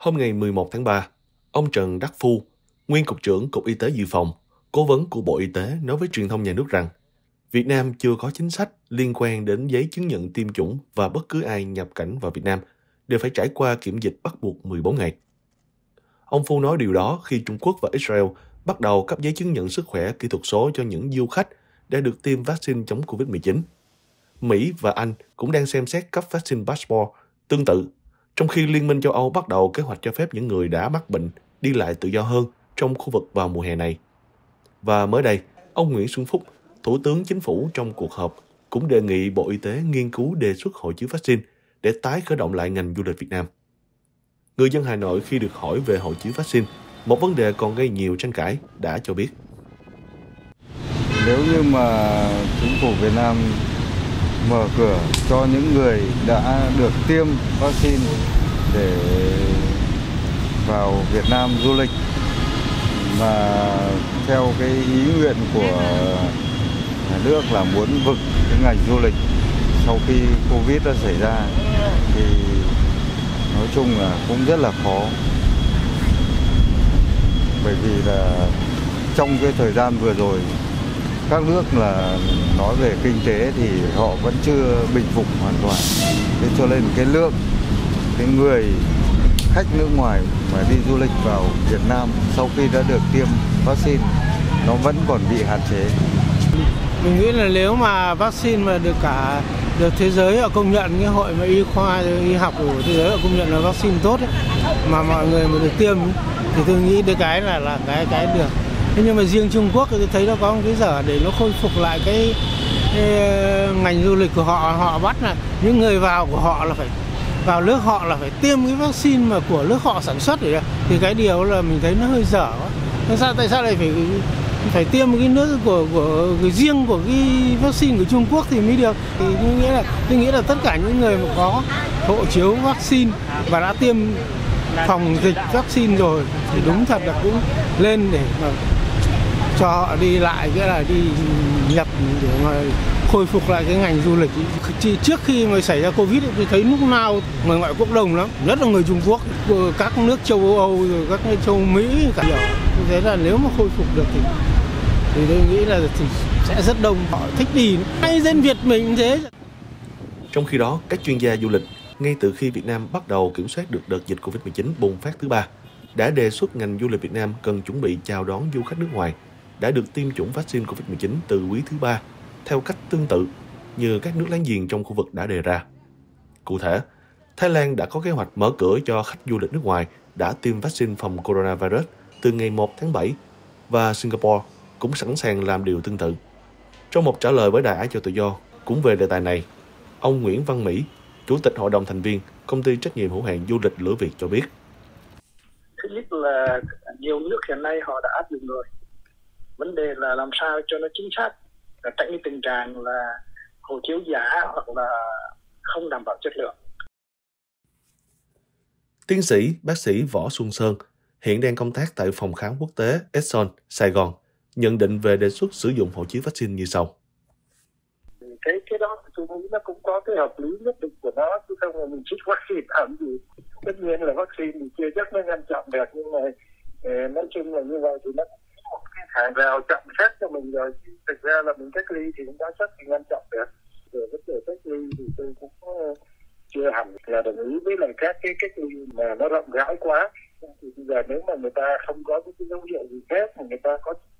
Hôm ngày 11 tháng 3, ông Trần Đắc Phu, nguyên Cục trưởng Cục Y tế Dự phòng, cố vấn của Bộ Y tế nói với truyền thông nhà nước rằng Việt Nam chưa có chính sách liên quan đến giấy chứng nhận tiêm chủng và bất cứ ai nhập cảnh vào Việt Nam đều phải trải qua kiểm dịch bắt buộc 14 ngày. Ông Phu nói điều đó khi Trung Quốc và Israel bắt đầu cấp giấy chứng nhận sức khỏe kỹ thuật số cho những du khách đã được tiêm vaccine chống COVID-19. Mỹ và Anh cũng đang xem xét cấp vaccine passport tương tự, trong khi Liên minh châu Âu bắt đầu kế hoạch cho phép những người đã mắc bệnh đi lại tự do hơn trong khu vực vào mùa hè này. Và mới đây, ông Nguyễn Xuân Phúc, Thủ tướng Chính phủ trong cuộc họp, cũng đề nghị Bộ Y tế nghiên cứu đề xuất hộ chiếu vaccine để tái khởi động lại ngành du lịch Việt Nam. Người dân Hà Nội khi được hỏi về hộ chiếu vaccine, một vấn đề còn gây nhiều tranh cãi, đã cho biết. Nếu như mà chính phủ Việt Nam mở cửa cho những người đã được tiêm vaccine để vào Việt Nam du lịch, mà theo cái ý nguyện của nhà nước là muốn vực cái ngành du lịch sau khi Covid đã xảy ra, thì nói chung là cũng rất là khó. Bởi vì là trong cái thời gian vừa rồi, các nước là nói về kinh tế thì họ vẫn chưa bình phục hoàn toàn. Thế cho nên cái lượng cái người khách nước ngoài mà đi du lịch vào Việt Nam sau khi đã được tiêm vaccine nó vẫn còn bị hạn chế. Mình nghĩ là nếu mà vaccine mà được thế giới họ công nhận, cái hội mà y khoa y học của thế giới họ công nhận là vaccine tốt ấy, mà mọi người mà được tiêm thì tôi nghĩ cái là cái được. Thế nhưng mà riêng Trung Quốc tôi thấy nó có một cái dở để nó khôi phục lại cái ngành du lịch của họ. Họ bắt là những người vào của họ là phải vào nước họ là phải tiêm cái vaccine mà của nước họ sản xuất rồi. Thì cái điều là mình thấy nó hơi dở quá. Tại sao lại phải tiêm một cái nước của riêng của cái vaccine của Trung Quốc thì mới được. Thì tôi nghĩ là tất cả những người mà có hộ chiếu vaccine và đã tiêm phòng dịch vaccine rồi thì đúng thật là cũng lên để mà cho họ đi lại, cái là đi nhập để mà khôi phục lại cái ngành du lịch. Trước khi mà xảy ra Covid tôi thấy lúc nào người ngoại quốc đông lắm, nhất là người Trung Quốc, các nước châu Âu rồi các nước châu Mỹ cả nhiều. Tôi thấy là nếu mà khôi phục được thì tôi nghĩ là thì sẽ rất đông, họ thích đi. Hay dân Việt mình cũng thế. Trong khi đó, các chuyên gia du lịch ngay từ khi Việt Nam bắt đầu kiểm soát được đợt dịch Covid-19 bùng phát thứ 3 đã đề xuất ngành du lịch Việt Nam cần chuẩn bị chào đón du khách nước ngoài đã được tiêm chủng vaccine Covid-19 từ quý thứ 3 theo cách tương tự như các nước láng giềng trong khu vực đã đề ra. Cụ thể, Thái Lan đã có kế hoạch mở cửa cho khách du lịch nước ngoài đã tiêm vaccine phòng coronavirus từ ngày 1 tháng 7 và Singapore cũng sẵn sàng làm điều tương tự. Trong một trả lời với Đài Á Châu Tự Do cũng về đề tài này, ông Nguyễn Văn Mỹ, Chủ tịch Hội đồng thành viên Công ty trách nhiệm hữu hạn du lịch Lửa Việt cho biết. Thứ nhất là nhiều nước hiện nay họ đã áp dụng rồi. Vấn đề là làm sao cho nó chính xác, tránh cái tình trạng là hộ chiếu giả hoặc là không đảm bảo chất lượng. Tiến sĩ, bác sĩ Võ Xuân Sơn hiện đang công tác tại phòng khám quốc tế Exxon, Sài Gòn, nhận định về đề xuất sử dụng hộ chiếu vaccine như sau. Cái đó tôi nghĩ nó cũng có cái hợp lý nhất định của nó, chứ không là mình chích vaccine làm gì. Tất nhiên là vaccine thì chưa chắc nó ngăn chặn được, nhưng mà nói chung là như vậy thì nó một cái hàng rào chặn xét cho mình rồi. Thực ra là mình cách ly thì cũng đã chắc thì ngăn chặn được. Rồi vấn đề cách ly thì tôi cũng chưa hẳn là đồng ý với lại các cái cách ly mà nó rộng rãi quá. Thì bây giờ nếu mà người ta không có cái dấu hiệu gì khác mà người ta có